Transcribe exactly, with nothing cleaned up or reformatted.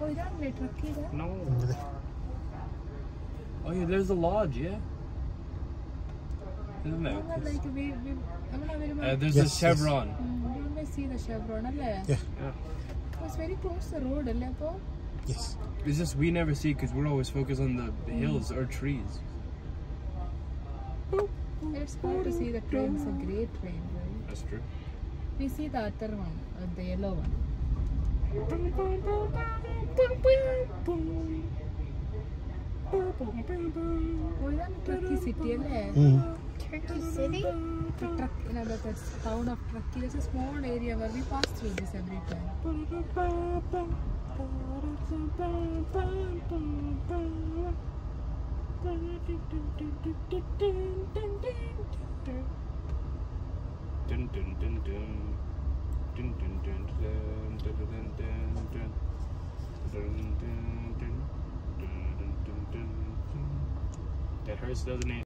Oh, is that the truck here? No. Oh yeah, there's the lodge, yeah. Isn't that? No, no, like we, we, I mean, very Uh, much. there's Yes, a chevron. Mm, you always see the chevron, alle? Yeah. Yeah. It's very close to the road, alle, po? Yes. It's just we never see because we're always focused on the hills or trees. It's cool to see the train. It's a great train, right? That's true. We see the other one, uh, the yellow one. Oh, is that Truckee City, alle? Mm. Turkey City? The truck, you know, the town of Truckee. There's a small area where we pass through this every time. Dun, dun, dun, dun. Dun, dun, dun, dun, dun, dun, dun, dun. Dun, dun, dun, dun, dun, dun, dun, dun. That hearse doesn't it?